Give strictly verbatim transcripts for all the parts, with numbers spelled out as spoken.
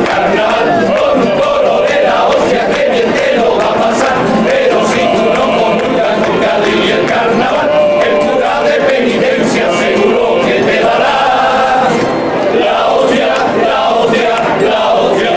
el carnaval con un coro de la hostia, que bien te lo va a pasar. Pero si tú no comulgas con Cádiz y el carnaval, el cura de penitencia seguro que te dará la hostia, la hostia, la hostia.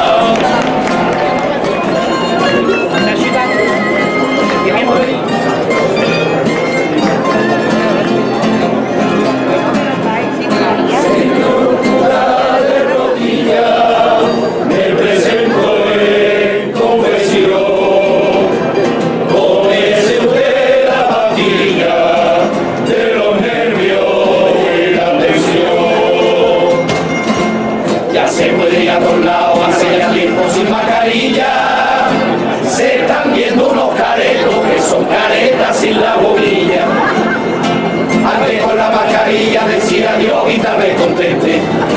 Señor cura de rodillas, me presento en confesión. Tómese usted la pastilla de los nervios y la tensión. Ya se puede ir a todos lados, hace ya tiempo sin mascarilla. Se están viendo unos caretos que son caretas sin la boquilla. Antes con la mascarilla decía Dios y tal vez contente.